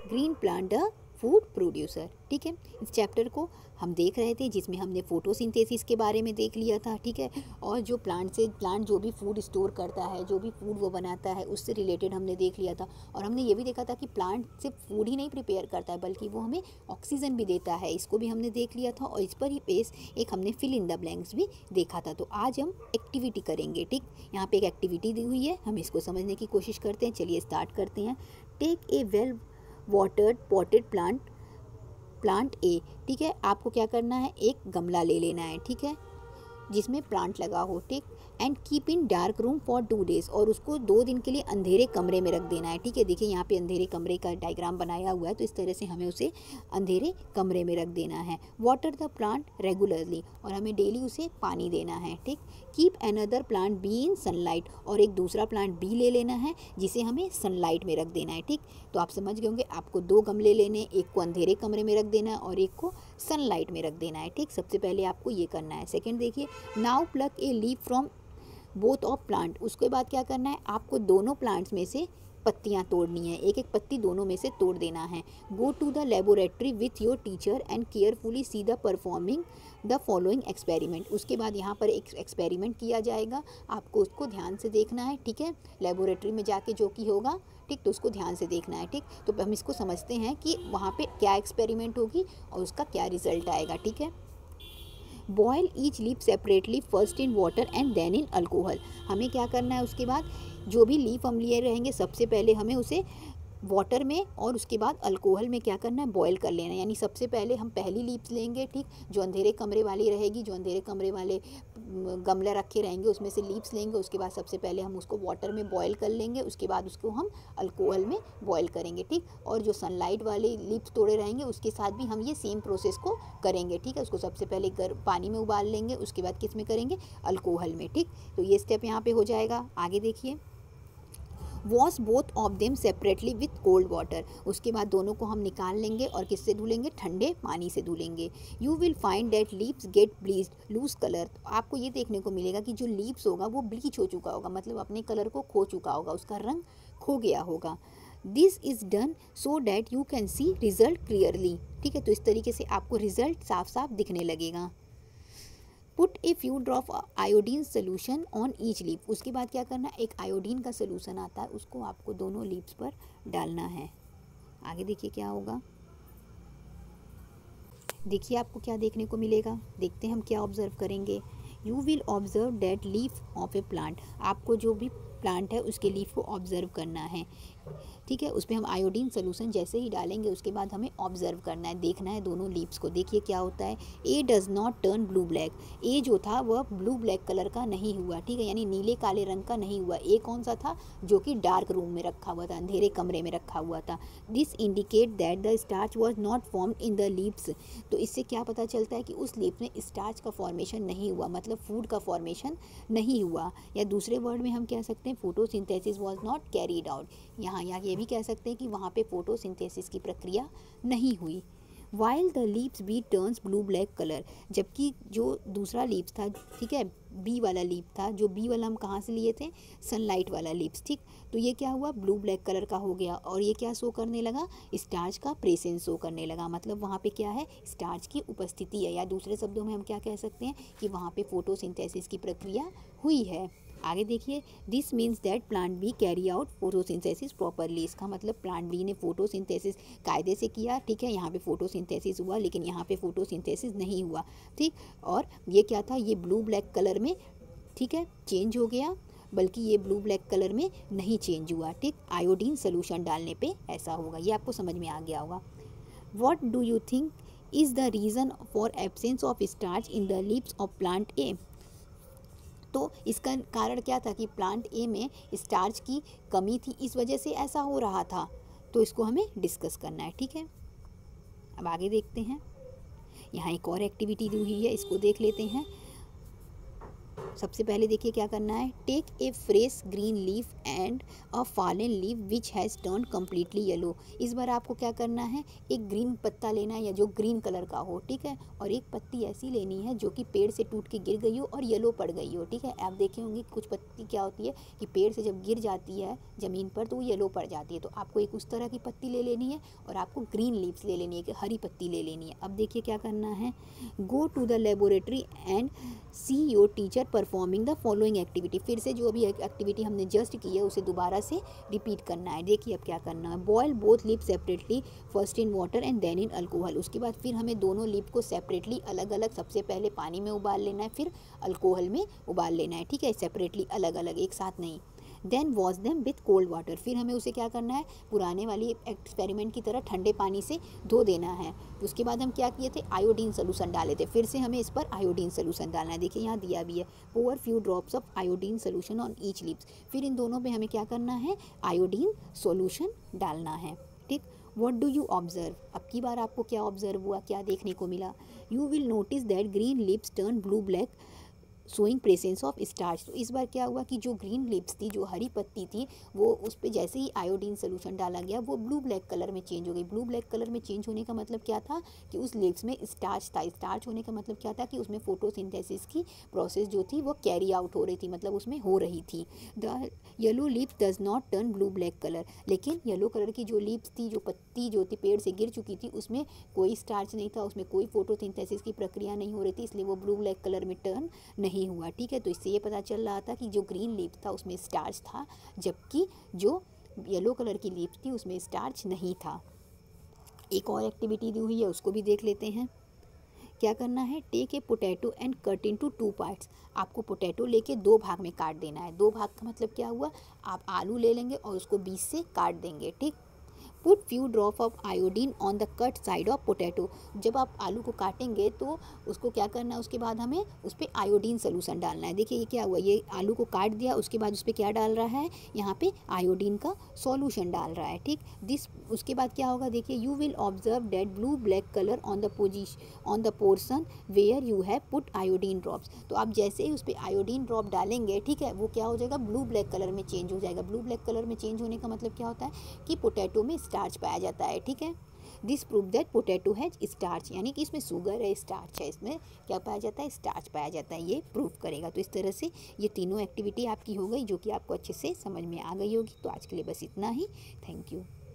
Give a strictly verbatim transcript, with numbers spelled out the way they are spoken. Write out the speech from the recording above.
Green plant the food producer. ठीक है, इस चैप्टर को हम देख रहे थे जिसमें हमने फोटोसिंथेसिस के बारे में देख लिया था। ठीक है, और जो प्लांट से प्लांट जो भी फूड स्टोर करता है, जो भी फूड वो बनाता है, उससे रिलेटेड हमने देख लिया था। और हमने ये भी देखा था कि प्लांट सिर्फ फूड ही नहीं प्रिपेयर करता है बल्कि वो हमें ऑक्सीजन भी देता है, इसको भी हमने देख लिया था। और इस पर ही बेस एक हमने फिल इन द ब्लैंक्स भी देखा था। तो आज हम एक्टिविटी करेंगे। ठीक, यहाँ पे एक एक्टिविटी दी हुई है, हम इसको समझने की कोशिश करते हैं। चलिए स्टार्ट करते हैं। Take a well watered potted plant plant A. ठीक है, आपको क्या करना है, एक गमला ले लेना है। ठीक है, जिसमें प्लांट लगा हो। ठीक, and keep in dark room for two days, और उसको दो दिन के लिए अंधेरे कमरे में रख देना है। ठीक है, देखिए यहाँ पे अंधेरे कमरे का डायग्राम बनाया हुआ है, तो इस तरह से हमें उसे अंधेरे कमरे में रख देना है। वाटर द प्लांट रेगुलरली, और हमें डेली उसे पानी देना है। ठीक, keep another plant B in sunlight, और एक दूसरा प्लांट बी ले लेना है जिसे हमें सनलाइट में रख देना है। ठीक, तो आप समझ गए होंगे, आपको दो गमले लेने, एक को अंधेरे कमरे में रख देना है और एक को सनलाइट में रख देना है। ठीक, सबसे पहले आपको ये करना है। सेकेंड देखिए, now pluck a leaf from both of plant. उसके बाद क्या करना है, आपको दोनों प्लांट्स में से पत्तियां तोड़नी है, एक एक पत्ती दोनों में से तोड़ देना है। Go to the laboratory with your teacher and carefully see the performing the following experiment. उसके बाद यहाँ पर एक एक्सपेरिमेंट किया जाएगा, आपको उसको ध्यान से देखना है। ठीक है, लेबोरेटरी में जाके जो कि होगा, ठीक, तो उसको ध्यान से देखना है। ठीक, तो हम इसको समझते हैं कि वहाँ पे क्या एक्सपेरिमेंट होगी और उसका क्या रिजल्ट आएगा। ठीक है, boil each leaf separately first in water and then in alcohol. हमें क्या करना है, उसके बाद जो भी लीफ हम लिए रहेंगे सबसे पहले हमें उसे वाटर में और उसके बाद अल्कोहल में क्या करना है, बॉयल कर लेना है। यानी सबसे पहले हम पहली लीप्स लेंगे। ठीक, जो अंधेरे कमरे वाली रहेगी, जो अंधेरे कमरे वाले गमले रखे रहेंगे उसमें से लीप्स लेंगे। उसके बाद सबसे पहले हम उसको वाटर में बॉयल कर लेंगे, उसके बाद उसको हम अल्कोहल में बॉयल करेंगे। ठीक, और जो सनलाइट वाले लीप्स तोड़े रहेंगे उसके साथ भी हम ये सेम प्रोसेस को करेंगे। ठीक है, उसको सबसे पहले गर्म पानी में उबाल लेंगे, उसके बाद किस में करेंगे, अल्कोहल में। ठीक, तो ये स्टेप यहाँ पे हो जाएगा। आगे देखिए, wash both of them separately with cold water. उसके बाद दोनों को हम निकाल लेंगे और किससे धुलेंगे, ठंडे पानी से धुलेंगे। You will find that leaves get bleached lose colour. आपको ये देखने को मिलेगा कि जो लीव्स होगा वो ब्लीच हो चुका होगा, मतलब अपने कलर को खो चुका होगा, उसका रंग खो गया होगा। This is done so that you can see result clearly. ठीक है, तो इस तरीके से आपको रिजल्ट साफ साफ दिखने लगेगा। Put a few drop iodine solution on each leaf. उसके बाद क्या करना है, एक आयोडीन का सोल्यूशन आता है, उसको आपको दोनों लीव्स पर डालना है। आगे देखिए क्या होगा, देखिए आपको क्या देखने को मिलेगा। देखते हैं हम क्या ऑब्जर्व करेंगे। You will observe that leaf of a plant. आपको जो भी प्लांट है उसके लीफ को ऑब्जर्व करना है। ठीक है, उसमें हम आयोडीन सोल्यूशन जैसे ही डालेंगे उसके बाद हमें ऑब्जर्व करना है, देखना है दोनों लीव्स को। देखिए क्या होता है, A does not turn blue black. A जो था वह ब्लू ब्लैक कलर का नहीं हुआ। ठीक है, यानी नीले काले रंग का नहीं हुआ। ए कौन सा था, जो कि डार्क रूम में रखा हुआ था, अंधेरे कमरे में रखा हुआ था। This indicate that the starch was not formed in the leaves. तो इससे क्या पता चलता है कि उस लीफ में स्टार्च का फॉर्मेशन नहीं हुआ, मतलब फूड का फॉर्मेशन नहीं हुआ। या दूसरे वर्ड में हम कह सकते हैं photosynthesis was not carried out. यहाँ यहाँ ये भी कह सकते हैं कि वहाँ पे फोटोसिंथेसिस की प्रक्रिया नहीं हुई। While the leaves B turns blue black colour. जबकि जो दूसरा लीव्स था, ठीक है, बी वाला लीफ था, जो बी वाला हम कहाँ से लिए थे, सनलाइट वाला लीव्स। ठीक, तो ये क्या हुआ, ब्लू ब्लैक कलर का हो गया। और ये क्या शो करने लगा, स्टार्च का प्रेजेंस शो करने लगा, मतलब वहाँ पे क्या है, स्टार्च की उपस्थिति है। या दूसरे शब्दों में हम क्या कह सकते हैं कि वहाँ पे फोटोसिंथेसिस की प्रक्रिया हुई है। आगे देखिए, this means that plant B carry out photosynthesis properly. इसका मतलब प्लांट बी ने फोटोसिंथेसिस कायदे से किया। ठीक है, यहाँ पे फोटोसिंथेसिस हुआ लेकिन यहाँ पे फोटोसिंथेसिस नहीं हुआ। ठीक, और ये क्या था, ये ब्लू ब्लैक कलर में, ठीक है, चेंज हो गया, बल्कि ये ब्लू ब्लैक कलर में नहीं चेंज हुआ। ठीक, आयोडीन सोल्यूशन डालने पे ऐसा होगा। ये आपको समझ में आ गया होगा। What do you think is the reason for absence of starch in the leaves of plant A. तो इसका कारण क्या था कि प्लांट ए में स्टार्च की कमी थी, इस वजह से ऐसा हो रहा था। तो इसको हमें डिस्कस करना है। ठीक है, अब आगे देखते हैं। यहाँ एक और एक्टिविटी दी हुई है, इसको देख लेते हैं। सबसे पहले देखिए क्या करना है, take a fresh green leaf and a fallen leaf which has turn completely yellow. इस बार आपको क्या करना है, एक ग्रीन पत्ता लेना है या जो ग्रीन कलर का हो, ठीक है, और एक पत्ती ऐसी लेनी है जो कि पेड़ से टूट के गिर गई हो और येलो पड़ गई हो, ठीक है। आप देखे होंगे कुछ पत्ती क्या होती है कि पेड़ से जब गिर जाती है ज़मीन पर तो वो येलो पड़ जाती है। तो आपको एक उस तरह की पत्ती ले लेनी है और आपको ग्रीन लीव्स ले लेनी है, कि हरी पत्ती ले लेनी है। अब देखिए क्या करना है, go to the laboratory and see your teacher performing the following activity. फिर से जो अभी एक्टिविटी हमने जस्ट की है उसे दोबारा से रिपीट करना है। देखिए अब क्या करना है, boil both leaf separately first in water and then in alcohol. उसके बाद फिर हमें दोनों लिप को सेपरेटली अलग अलग, सबसे पहले पानी में उबाल लेना है, फिर अल्कोहल में उबाल लेना है, ठीक है, सेपरेटली अलग अलग, एक साथ नहीं। Then wash them with cold water. फिर हमें उसे क्या करना है, पुराने वाली एक्सपेरिमेंट की तरह ठंडे पानी से धो देना है। उसके बाद हम क्या किए थे, आयोडीन सोल्यूशन डाले थे, फिर से हमें इस पर आयोडीन सोल्यूशन डालना है। देखिए यहाँ दिया भी है, pour few drops of iodine solution on each leaves. फिर इन दोनों पे हमें क्या करना है, आयोडीन सोल्यूशन डालना है, ठीक। वॉट डू यू ऑब्जर्व, अब की बार आपको क्या ऑब्जर्व हुआ, क्या देखने को मिला, you will notice that green leaves turn blue black showing presence of starch. तो इस बार क्या हुआ कि जो ग्रीन लिप्स थी, जो हरी पत्ती थी, वो उस पर जैसे ही आयोडीन सोल्यूशन डाला गया वो ब्लू ब्लैक कलर में चेंज हो गई। ब्लू ब्लैक कलर में चेंज होने का मतलब क्या था कि उस लिप्स में स्टार्च था। स्टार्च होने का मतलब क्या था कि उसमें फोटोसिंथेसिस की प्रोसेस जो थी वो कैरी आउट हो रही थी, मतलब उसमें हो रही थी। The yellow leaf does not turn blue black colour. लेकिन येलो कलर की जो लिप्स थी, जो पत्ती जो थी पेड़ से गिर चुकी थी, उसमें कोई स्टार्च नहीं था, उसमें कोई फोटोसिंथेसिस की प्रक्रिया नहीं हो रही थी, इसलिए वो ब्लू ब्लैक कलर में टर्न नहीं हुआ, ठीक है। तो इससे ये पता चल रहा था कि जो ग्रीन लीफ था उसमें स्टार्च था, जबकि जो येलो कलर की लीफ थी उसमें स्टार्च नहीं था। एक और एक्टिविटी दी हुई है, उसको भी देख लेते हैं। क्या करना है, take a potato and cut into two parts. आपको पोटैटो लेके दो भाग में काट देना है। दो भाग का मतलब क्या हुआ, आप आलू ले लेंगे और उसको बीच से काट देंगे, ठीक। Put few drop of iodine on the cut side of potato. जब आप आलू को काटेंगे तो उसको क्या करना है, उसके बाद हमें उस पर आयोडीन सोल्यूशन डालना है। देखिए ये क्या हुआ, ये आलू को काट दिया, उसके बाद उस पर क्या डाल रहा है, यहाँ पे आयोडीन का सॉल्यूशन डाल रहा है, ठीक। दिस उसके बाद क्या होगा, देखिए you will observe that blue black colour on the position on the portion where you have put iodine drops. तो आप जैसे ही उस पर आयोडीन ड्रॉप डालेंगे, ठीक है, वो क्या हो जाएगा, ब्लू ब्लैक कलर में चेंज हो जाएगा। ब्लू ब्लैक कलर में चेंज होने का मतलब क्या होता है कि पोटैटो में स्टार्च पाया जाता है, ठीक है। This prove that potato has starch, यानी कि इसमें शुगर है, स्टार्च है, इसमें क्या पाया जाता है, स्टार्च पाया जाता है, ये प्रूव करेगा। तो इस तरह से ये तीनों एक्टिविटी आपकी हो गई, जो कि आपको अच्छे से समझ में आ गई होगी। तो आज के लिए बस इतना ही, थैंक यू।